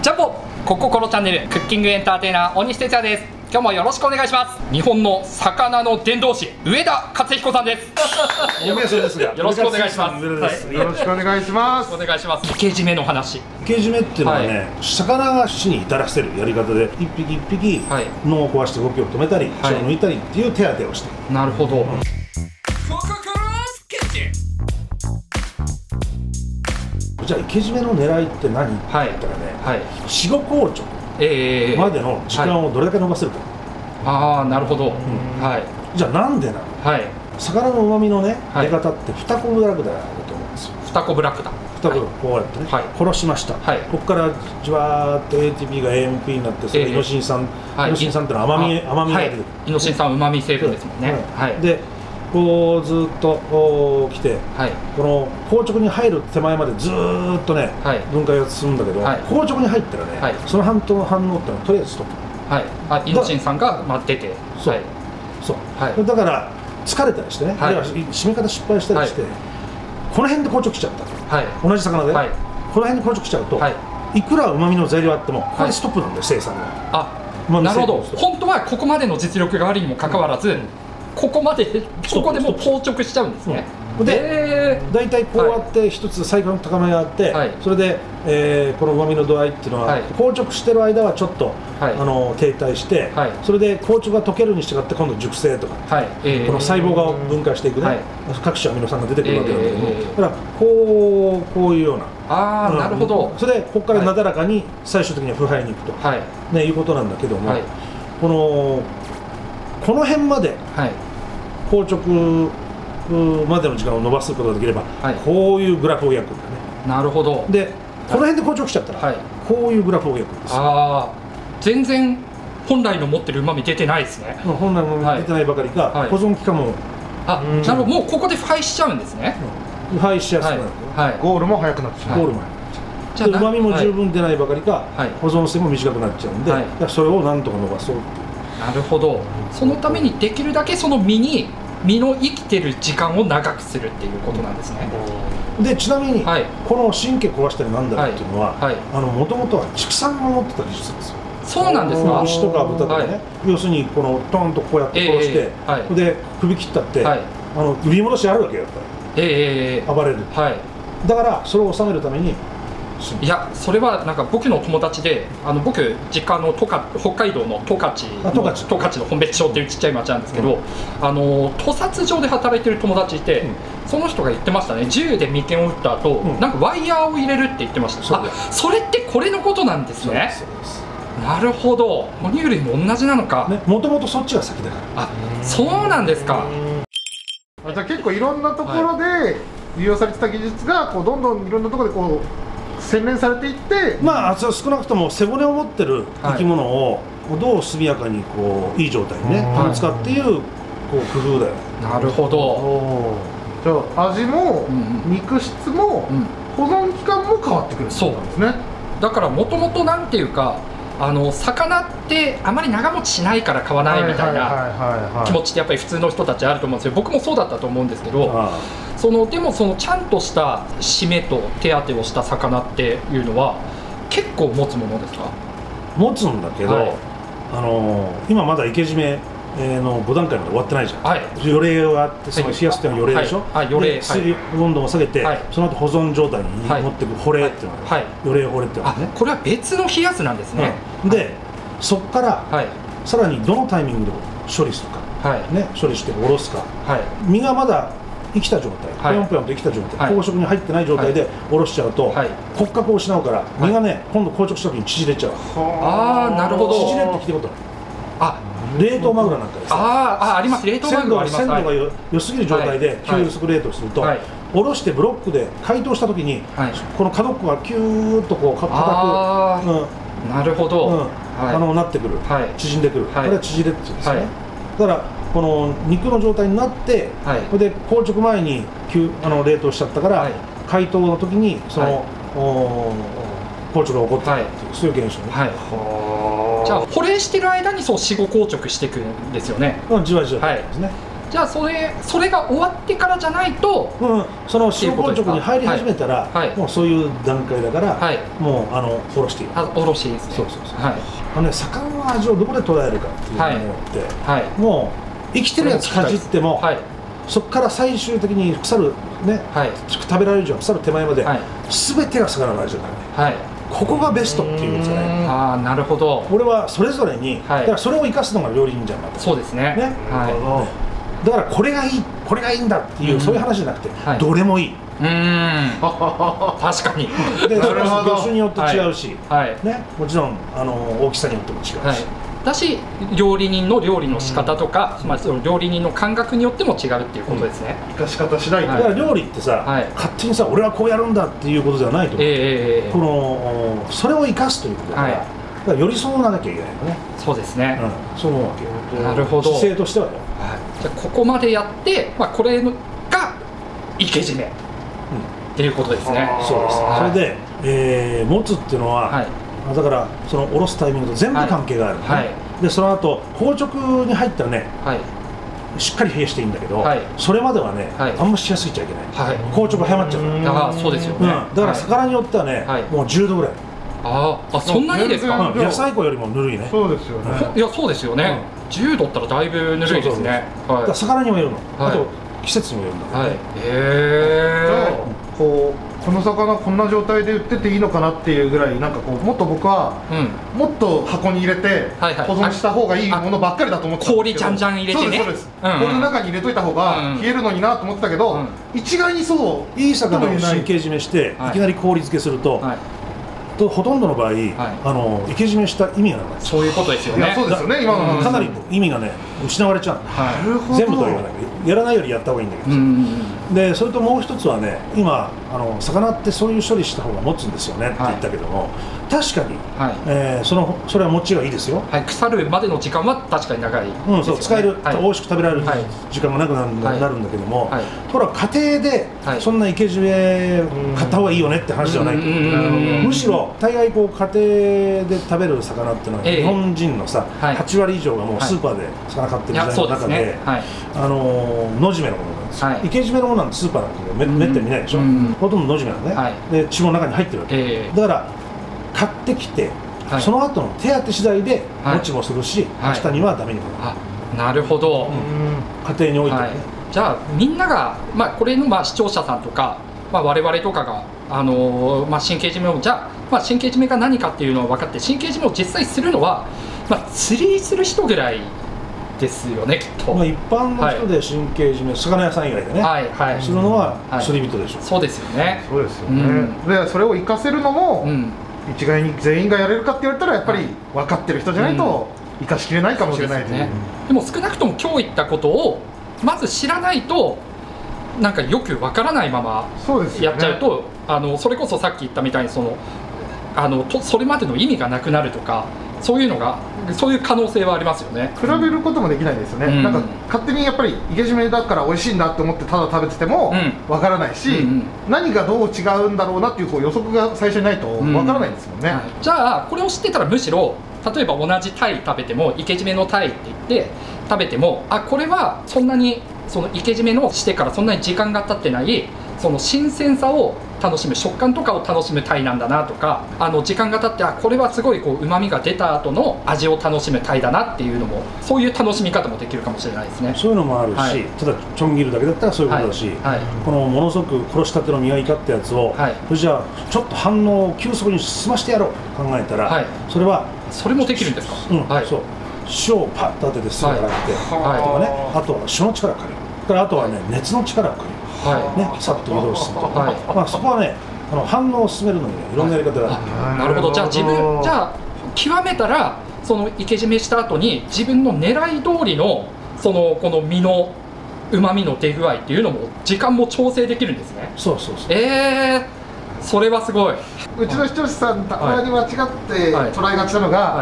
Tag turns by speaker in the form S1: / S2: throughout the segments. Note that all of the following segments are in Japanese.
S1: ジャンボコココロチャンネルクッキングエンターテイナー大西哲也です。今日もよろしくお願いします。日本の魚の伝道師上田勝彦さんです。
S2: よろしく
S1: お願いします。
S2: よろしくお願いします。
S1: お願いします。池締めの話。
S2: 池締めっていうのはね、魚が死に至らせるやり方で一匹一匹脳を壊して動きを止めたり血を抜いたりっていう手当てをしてる。
S1: なるほど。
S2: じゃあ池締めの狙いって何って言ったらね、死後硬直までの時間をどれだけ伸ばせるか。
S1: ああ、なるほど。
S2: じゃあなんでなの？魚の旨味のね出方ってフタコブラクダだと思うんですよ。
S1: フタコブラクダ。
S2: こうやってね殺しました。ここからじわーっと ATP が AMP になって、それイノシン酸、イノシン酸ってのは甘みが出てくる。
S1: イノシン酸旨味成分ですもんね。
S2: でこうずっと来て、この硬直に入る手前までずーっとね分解が進むんだけど、硬直に入ったらねその反応ってのはとりあえずストップ。
S1: イノシン酸が出て、
S2: そうだから疲れたりしてね、あるいは締め方失敗したりして、この辺で硬直しちゃった、同じ魚でこの辺で硬直しちゃうと、いくらうまみの材料あってもここでストップなんだよ、生産が。
S1: なるほど。本当はここまでの実力があるにもかかわらず、ここでもう硬直しちゃうんですね。
S2: で大体こうやって一つ最高の高めがあって、それでこのうまみの度合いっていうのは硬直してる間はちょっと停滞して、それで硬直が溶けるに従って今度熟成とかこの細胞が分解していくね、各種アミノ酸が出てくるわけなんだけども、だからこういうような、
S1: なるほど。
S2: それでここからなだらかに最終的には腐敗にいくということなんだけども、この辺まで硬直までの時間を伸ばすことができれば、こういうグラフを焼くんだね。
S1: なるほど。
S2: でこの辺で硬直しちゃったら、こういうグラフを焼くんですよ。
S1: 全然本来の持ってるうまみ出てないですね。
S2: 本来のうまみ出てないばかりか、保存期間も
S1: なるほど。もうここで腐敗しちゃうんですね。
S2: 腐敗しやすくなる。
S3: ゴールも早くなってしまう。
S2: ゴールも早く。うまみも十分出ないばかりか、保存性も短くなっちゃうんで、それをなんとか伸ばそうっていう。
S1: なるほど。そのためにできるだけその身の生きてる時間を長くするっていうことなんですね。
S2: でちなみに、この神経壊したりなんだろうっていうのはもともとは畜産が持ってた技術ですよ。
S1: そうなんですか。
S2: 牛とか豚とかね、要するにこのトンとこうやって殺して、で首切ったって売り戻しあるわけよ、やっぱり暴れる。だからそれを収めるために、
S1: いや、それはなんか僕の友達で、僕実家の北海道の十勝の本別町っていうちっちゃい町なんですけど、屠殺場で働いてる友達いて、その人が言ってましたね。銃で眉間を撃った後、なんかワイヤーを入れるって言ってました。それってこれのことなんですね。なるほど。哺乳類も同じなのか。
S2: もともとそっちが先だから。
S1: そうなんですか。
S3: じゃあ結構いろんなところで利用されてた技術がどんどんいろんなところで洗練されていって、
S2: 少なくとも背骨を持ってる生き物をどう速やかにいい状態にね保つかっていう工夫だよ。
S1: なるほど。
S3: じゃあ味も肉質も保存期間も変わってくる。
S1: そうなんですね。だからもともとなんていうか、魚ってあまり長持ちしないから買わないみたいな気持ちってやっぱり普通の人たちあると思うんですよ。僕もそうだったと思うんですけど、でもちゃんとした締めと手当てをした魚っていうのは結構持つものですか？
S2: 持つんだけど、今まだ池締めの5段階まで終わってないじゃん。予冷があって、その冷やすっていうのは予冷でしょ。で水温度を下げて、その後保存状態に持っていく保冷っていうのが予冷保冷っていうのがね。
S1: これは別の冷やすなんですね。
S2: でそこからさらにどのタイミングで処理するか、処理して下ろすか、身がまだ生きた状態、ぽよんぽよんと生きた状態、硬直に入ってない状態で下ろしちゃうと骨格を失うから身がね今度硬直した時に縮れちゃう。
S1: なるほど。
S2: 縮れって聞いたことある？冷凍マグロなんかですね。
S1: あります。冷凍マグロあります。
S2: 鮮度が良すぎる状態で急速冷凍すると、下ろしてブロックで解凍した時にこの角っこがキューッと硬く
S1: なるほど
S2: なってくる、縮んでくる。これは縮れって言うんですね。だからこの肉の状態になって、それで硬直前に冷凍しちゃったから解凍の時にその硬直が起こってくるっていう、そういう現象ね。
S1: じゃあ保冷してる間に死後硬直していくんですよね。
S2: じわじわですね。
S1: じゃあそれが終わってからじゃないと、
S2: その塩硬直に入り始めたら、もうそういう段階だから、もうおろしていい。
S1: おろしていいですね。
S2: そうそうそう。魚の味をどこで捉えるかっていうのによって、もう生きてるやつかじっても、そこから最終的に腐るね、食べられる以上腐る手前まで全てが魚の味だからね。ここがベストっていうんですかね。
S1: ああ、なるほど。
S2: 俺はそれぞれに、だからそれを生かすのが料理人じゃん。
S1: そうですね。
S2: だからこれがいい、これがいいんだっていうそういう話じゃなくて、どれもいい。
S1: 確かに。
S2: で、それは業種によって違うし、ね、もちろん大きさによっても違うし。
S1: だし、料理人の料理の仕方とか、その料理人の感覚によっても違うっていうことですね。
S3: 生かし方次第。
S2: だから料理ってさ、勝手にさ、俺はこうやるんだっていうことではないと思う。それを生かすということだから、寄り添わなきゃいけないよね。
S1: そうですね。
S2: そう思うわけよ。
S1: なるほど。
S2: 姿勢としてはよ。
S1: じゃあここまでやって、これが生け締めっていうことですね。
S2: そうです。それで持つっていうのは。だからその下ろすタイミングと全部関係がある、でその後硬直に入ったらね、しっかり冷やしていいんだけど、それまではね、あんましやすぎちゃいけない、硬直が早まっちゃうから。
S1: そうですよね。
S2: だから魚によってはね、もう10度ぐらい。
S1: そんなにですか。
S2: 野菜粉よりもぬるいね。
S3: そうですよね。
S1: いや、そうですよね。10度ったらだいぶぬるいですね。
S2: 魚にもよるの。あと季節にもよるんだけどね。
S3: この魚こんな状態で売ってていいのかなっていうぐらい、なんかこうもっと僕はもっと箱に入れて保存した方がいいものばっかりだと思ってたんですけど、
S1: 氷じゃんじゃん入れてね。
S3: そうです、氷の中に入れといた方が冷えるのになと思ってたけど、一概にそう
S2: いい魚を神経締めしていきなり氷漬けするとほとんどの場合生け締めした意味がない。
S1: そういうことですよね。
S3: そうですよね。今の
S2: かなり意味がね失われちゃう。全部とは言わないけど、やらないよりやった方がいいんだけど、でそれともう一つはね、今魚ってそういう処理した方が持つんですよねって言ったけども、確かにそれは持ちがいいですよ。
S1: 腐るまでの時間は確かに長い。
S2: そう、使える、美味しく食べられる時間がなくなるんだけども、ほら家庭でそんな生け締め買った方がいいよねって話じゃないと。むしろ大概こう家庭で食べる魚っていうのは日本人のさ8割以上がもうスーパーで魚買ってる時代の中で野締めのものなんですよ。生け締めのものなんてスーパーなんてめったに見ないでしょ。ほとんど野締めなのね。で血も中に入ってるわけだから、買ってきてその後の手当て次第で持ちもするし、明日にはダメにもなる。
S1: なるほど。
S2: 家庭においてね。
S1: じゃあみんながこれの視聴者さんとか我々とかが神経締めをじゃあ神経締めが何かっていうのを分かって、神経締めを実際するのは釣りする人ぐらいですよね、きっと。
S2: 一般の人で神経締め、魚屋さん以外でねするのは釣り人でしょ。
S1: そうですよね。
S3: そうですよね。でそれを活かせるのも一概に全員がやれるかって言われたら、やっぱり分かってる人じゃないと生かしきれないかもしれないですね。
S1: でも少なくとも今日言ったことをまず知らないと、なんかよくわからないままやっちゃうと、それこそさっき言ったみたいにそれまでの意味がなくなるとか、そういう可能性はありますよね。
S3: 比べることもできないですよね。なんか勝手にやっぱり生け締めだから美味しいんだって思ってただ食べててもわからないし、何がどう違うんだろうなっていう予測が最初にないとわからないんですもんね。
S1: じゃあこれを知ってたら、むしろ例えば同じタイ食べても、生け締めのタイって言って食べても、これはそんなにその生け締めのしてからそんなに時間が経ってない、その新鮮さを楽しむ、食感とかを楽しむタイなんだなとか、時間が経ってこれはすごい旨味が出た後の味を楽しむタイだなっていうのも、そういう楽しみ方もできるかもしれないですね。
S2: そういうのもあるし、ただちょん切るだけだったらそういうことだし、このものすごく殺したての磨いかってやつを、じゃあちょっと反応を急速に進ましてやろうと考えたら、
S1: それもできるんですか。
S2: そう、塩をパッと当ててすぐ洗ってとかね、あとは塩の力を借りる、あとはね熱の力を借りる。さっと移動すると、そこはね、反応を進めるのにいろんなやり方がある。
S1: なるほど。じゃあ極めたら、その生け締めした後に自分の狙い通りのこの身の旨味の出具合っていうのも時間も調整できるんですね。
S2: そう。
S1: それはすごい。
S3: うちの視聴者さんたまに間違って捉えがちなのが、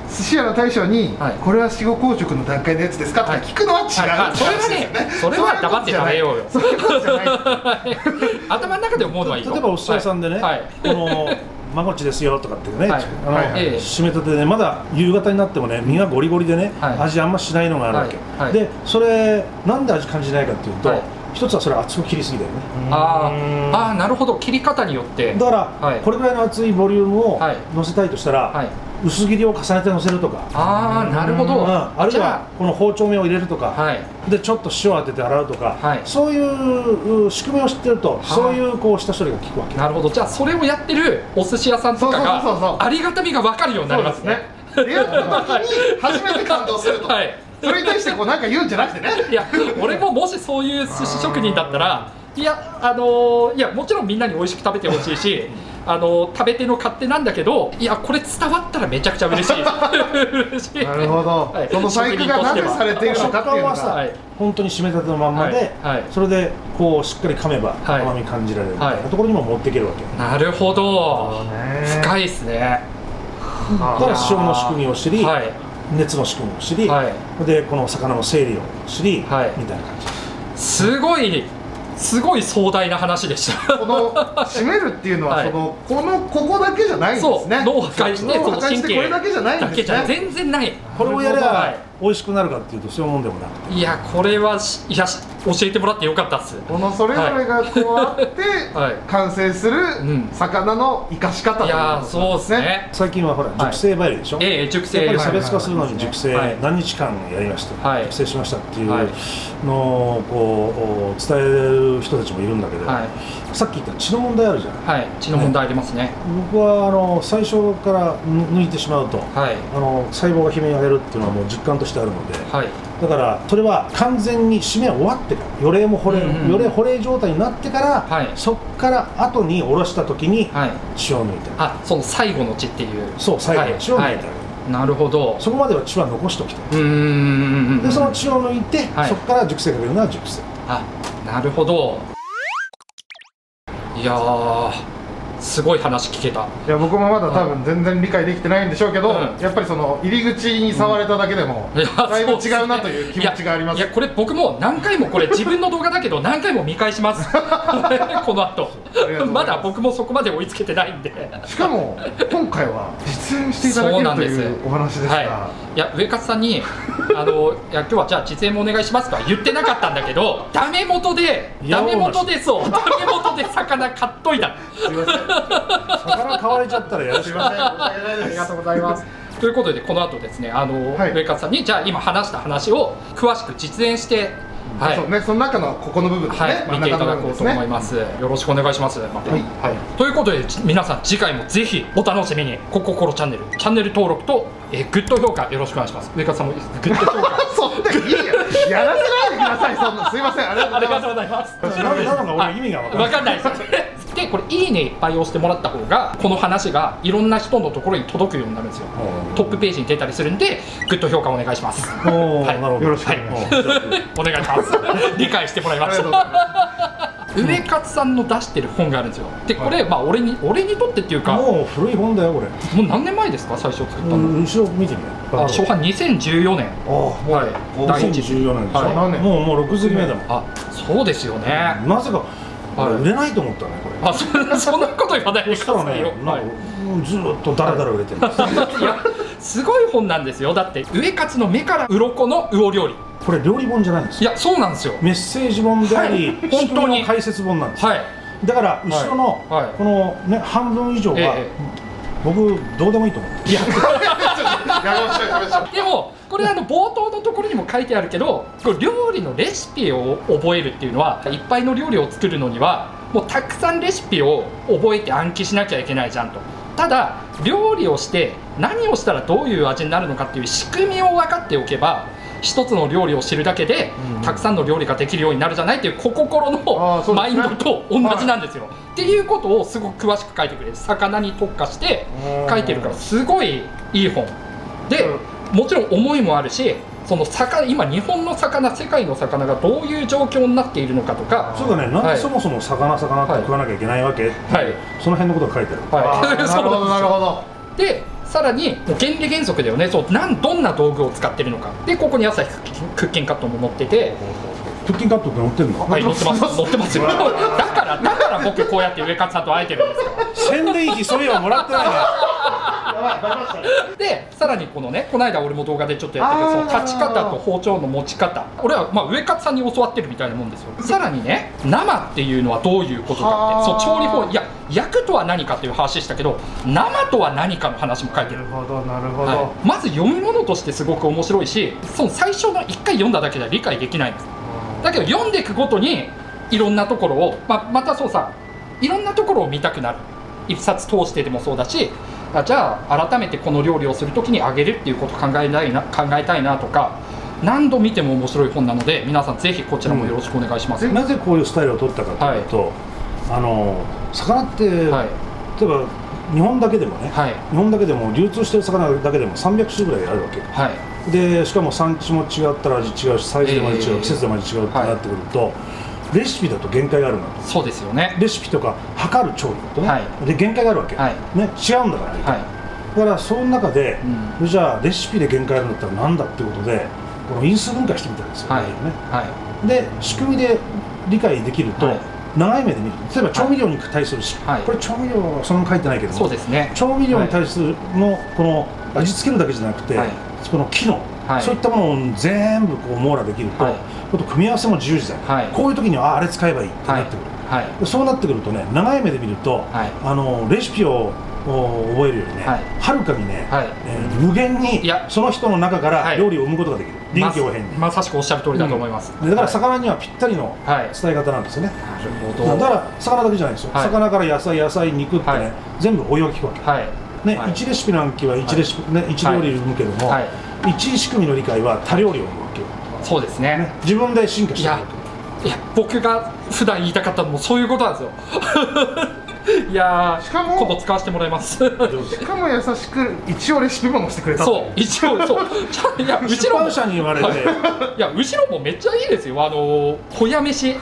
S3: 寿司屋の大将にこれは死後硬直の段階のやつですかって聞くのは違う。それは
S1: ね、それは黙って食べようよ。
S3: そういうことじゃない。
S1: 頭の中で思うのはいい。
S2: 例えばお寿司屋さんでね、このまごっちですよとかってね、締めたてでまだ夕方になってもね、身がゴリゴリでね、味あんましないのがあるわけで、それなんで味感じないかっていうと、一つはそれ厚く切りすぎだよね。
S1: ああ、なるほど。切り方によって。
S2: だからこれぐらいの厚いボリュームを乗せたいとしたら、薄切りを重ねて乗せるとか、
S1: ああ、なるほど。
S2: あるいはこの包丁目を入れるとか、でちょっと塩当てて洗うとか、そういう仕組みを知ってると、そういうこう下処理が効くわけ。
S1: なるほど。じゃあそれをやってるお寿司屋さんとかがありがたみが分かるようになりますね。
S3: でやった時に初めて感動すると。それに対してこうなんか言うんじゃなくてね。
S1: いや、俺ももしそういう寿司職人だったら、いやもちろんみんなに美味しく食べてほしいし、食べ手の勝手なんだけど、いやこれ伝わったらめちゃくちゃ嬉しい。
S3: なるほど。その細工がなぜされているのかっていうのが
S2: 本当に締めたてのまんまで、それでこうしっかり噛めば甘み感じられるみたいなところにも持っていけるわけ。
S1: なるほど。深いですね。
S2: だから塩の仕組みを知り、熱の仕組みを知り、でこの魚の整理を知り、みたいな感じ。
S1: すごい壮大な話でした。
S3: この締めるっていうのは、ここだけじゃないんですね。
S1: 脳破壊して
S3: これだけじゃないんですね。
S1: 全然ない。
S2: これをやれば美味しくなるかっていうとそういうもんでもなくて、
S1: いやこれは教えてもらってよかったっす。
S3: このそれぞれがこうあって完成する魚の生かし方。
S1: いやそうですね。
S2: 最近はほら熟成バイルでしょ。
S1: 熟成。
S2: やっぱり差別化するのに熟成何日間やりました、熟成しましたっていうのをこう伝える人たちもいるんだけど、さっき言った血の問題あるじゃん。
S1: 血の問題ありますね。
S2: 僕は最初から抜いてしまうと細胞が悲鳴を上げるっていうのはもう実感としてあるので、だからそれは完全に締め終わってから予冷も保冷状態になってから、そっから後に下ろした時に血を抜いて、
S1: その最後の血っていう、
S2: そう最後の血を抜いてあげる。
S1: なるほど。
S2: そこまでは血は残しておきたい。でその血を抜いて、そこから熟成かけるのは熟成。
S1: なるほど。いやーすごい話聞けた。
S3: いや僕もまだ多分全然理解できてないんでしょうけど、やっぱりその入り口に触れただけでもだいぶ違うなという気持ちがあります。
S1: いやこれ僕も何回もこれ自分の動画だけど何回も見返します。この後まだ僕もそこまで追いつけてないんで。
S3: しかも今回は実演していただけるというお話ですが、
S1: いやウエカツさんにいや今日はじゃあ実演もお願いしますとは言ってなかったんだけど、ダメ元で魚買っといた。
S2: すいません。魚買われちゃったらやるしません。
S3: ありがとうございます。
S1: ということでこの後ですねウエカツさんにじゃあ今話した話を詳しく実演して
S3: その中のここの部分ですね、
S1: 見ていただこうと思います。よろしくお願いします。ということで皆さん次回もぜひお楽しみに。コココロチャンネル登録とグッド評価よろしくお願いします。ウエカツさんもグッド評価。
S3: そんないいやらせないでください。そんなすいません。ありがとうございます。
S2: なんか俺意味が
S1: 分かんないです。でこれいいねいっぱい押してもらった方がこの話がいろんな人のところに届くようになるんですよ。トップページに出たりするんでグッド評価お願いします。
S3: よろしく
S1: お願いします。理解してもらいました。ウエカツさんの出してる本があるんですよ。でこれ俺にとってっていうか
S2: もう古い本だよこれ。
S1: もう何年前ですか最初作ったの。
S2: 後ろ見てみよう。
S1: 初版2014年。
S2: 第2014年でしょ。もう6釣り目だもん。
S1: そうですよね。
S2: なぜか売れないと思ったねこ
S1: れ。そんなこと言わないでくださいよ。
S2: ずっとダラダラ売れてる。
S1: いやすごい本なんですよ。だってウエカツの目から鱗の魚料理。
S2: これ料理本じゃないんですよ。
S1: いやそうなんですよ。
S2: メッセージ本であり本当に解説本なんです。だから後ろのこのね半分以上は僕どうでもいいと思って。
S1: でもこれ冒頭のところにも書いてあるけど、料理のレシピを覚えるっていうのはいっぱいの料理を作るのにはもうたくさんレシピを覚えて暗記しなきゃいけないじゃんと。ただ料理をして何をしたらどういう味になるのかっていう仕組みを分かっておけば一つの料理を知るだけでたくさんの料理ができるようになるじゃないっていう心のマインドと同じなんですよ。っていうことをすごく詳しく書いてくれる。魚に特化して書いてるからすごいいい本で、もちろん思いもあるし、その今日本の魚世界の魚がどういう状況になっているのかとか。
S2: そうだね。なんでそもそも魚って食わなきゃいけないわけ、その辺のことが書いてある。
S3: なるほどなるほど。
S1: でさらに原理原則だよね。そう、どんな道具を使ってるのかで、ここに朝日クッキンカットも載ってて、
S2: クッキンカットって載ってるの？
S1: はい、載ってます、載ってますよ。だから僕こうやって上勝さんと会えてるんですから。
S2: 宣伝費それはもらってないね。
S1: で、さらにこのね、この間俺も動画でちょっとやってて、その立ち方と包丁の持ち方、俺はまあ上勝さんに教わってるみたいなもんですよ。さらにね、生っていうのはどういうことかって、そう調理法、いや焼くとは何かっていう話でしたけど、生とは何かの話も書いてる。
S3: なるほどなるほど、
S1: はい、まず読み物としてすごく面白いし、その最初の1回読んだだけでは理解できないんです。だけど読んでいくごとにいろんなところを、またそうさ、いろんなところを見たくなる。一冊通してでもそうだし、じゃあ改めてこの料理をするときにあげるっていうことを考えたいなとか、何度見ても面白い本なので、皆さんぜひこちらもよろしくお願いします。
S2: なぜこういうスタイルを取ったかというと、魚って、例えば日本だけでもね、日本だけでも流通してる魚だけでも300種ぐらいあるわけ、でしかも産地も違ったら味違うし、サイズでも味違う、季節でも味違うってなってくると、レシピだと限界があるんだと。
S1: そうですよね。
S2: レシピとか測る調理だとね、で限界があるわけ、ね、違うんだから、だからその中で、じゃあレシピで限界あるんだったらなんだっていうことで、この因数分解してみたんですよね。で仕組みで理解できると、長い目で見る、例えば調味料に対するこれ調味料はそのまま書いてないけども、そうですね、調味料に対するのこの味付けるだけじゃなくて、この機能、そういったものを全部こう網羅できると、組み合わせも自由自在、こういう時にはあれ使えばいいってなってくる、そうなってくるとね、長い目で見ると、レシピを覚えるよりね、はるかにね、無限にその人の中から料理を生むことができる、臨機応変に。
S1: まさしくおっしゃる通りだと思います。
S2: だから魚にはぴったりの伝え方なんですよね。だから魚だけじゃないですよ、魚から野菜肉ってね、全部応用が効くわけ、1レシピの暗記は1レシピ、1料理を生むけども、1仕組みの理解は多料理を生むわけよ。
S1: そうですね、
S2: 自分で進化していく。
S1: いや、僕が普段言いたかったのもそういうことなんですよ。いや、しかも今度使わせてもらいます。し
S3: かも優しく一応レシピもしてくれた。
S1: そう、一応そう。いや、後ろ
S2: 社に言われて、
S1: いや、後ろもめっちゃいいですよ。ホヤ飯。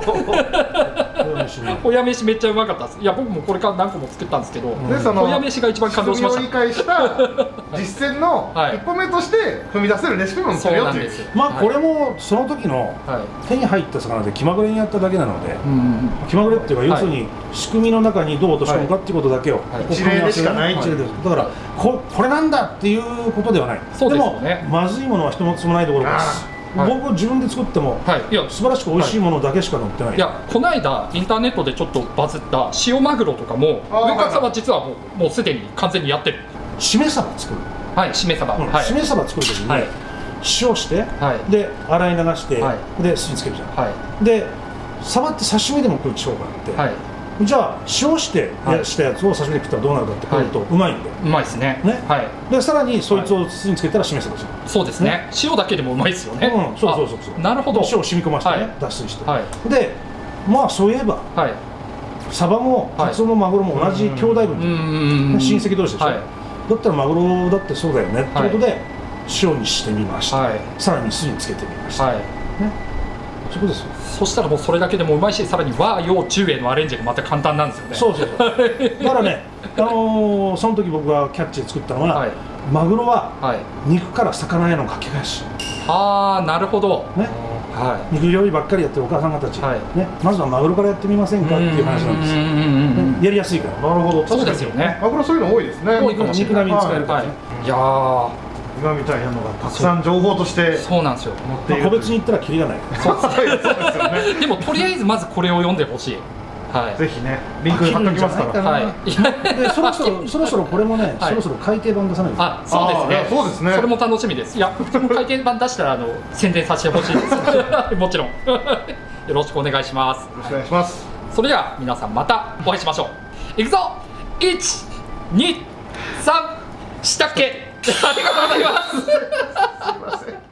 S1: ホヤ飯めっちゃうまかったです。いや、僕もこれから何個も作ったんですけど、ホヤ飯が一番感動しました。
S3: 理解した実践の一歩目として踏み出せるレシピも作るよっていう。
S2: まあこれもその時の手に入った魚で気まぐれにやっただけなので、気まぐれっていうか要するに仕組みの中にどう落とし込むかっていうことだけを、
S3: 一例でしかない。
S2: だからこれなんだっていうことではない。でもまずいものは一つもないところです。僕自分で作っても素晴らしく美味しいものだけしか載ってない。
S1: いや、この間インターネットでちょっとバズった塩マグロとかも上勝さんは実はもうすでに完全にやってる。
S2: しめ鯖作る。
S1: はい、しめ鯖。
S2: しめ鯖作る時に塩してで洗い流してで酢につけるじゃん。で鯖って刺身でも食う機会があって、じゃあ塩してしたやつを刺身で食ったらどうなるかって食うとうまいんで。
S1: うまいですね。
S2: でさらにそいつを酢につけたらしめ鯖じゃん。
S1: そうですね。塩だけでもうまいですよね。
S2: そう。
S1: なるほど。
S2: 塩を染み込ませてね、脱水して。でまあそういえばサバもカツオもマグロも同じ兄弟分で親戚同士でしょ。だったらマグロだってそうだよねってことで塩にしてみました。さらに酢につけてみました。そうですよ。
S1: そしたらもうそれだけでもうまいし、さらに和洋中英のアレンジがまた簡単なんですよね。
S2: そうだからね、その時僕がキャッチで作ったのは、マグロは肉から魚への掛け返し。
S1: なるほどね。
S2: 肉料理ばっかりやってるお母さん方たち、まずはマグロからやってみませんかっていう話なんですよ。やりやすいから。
S3: なるほど。
S1: そうですよね。
S3: マグロそういうの多いですね。
S2: 肉並みに使えるからね。
S1: いやー、
S3: 今みたいなのがたくさん情報として
S1: そうなんですよ。
S2: 個別に言ったらキリがない。
S3: そうですよね。
S1: でもとりあえずまずこれを読んでほしい。
S3: ぜひね、リンク貼っておきますから。
S2: でそろそろこれもね、そろそろ改訂版出さないと。
S1: そうですね。
S3: そうですね。
S1: それも楽しみです。いや、改訂版出したら宣伝させてほしいです。もちろん。よろしくお願いします。
S3: よろしくお願いします。
S1: それでは皆さんまたお会いしましょう。いくぞ。1、2、3、したっけ。ありがとうございます。すみません。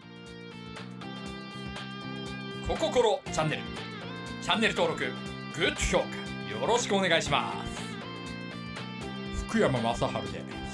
S1: コココロチャンネル登録、グッド評価よろしくお願いします。福山雅治で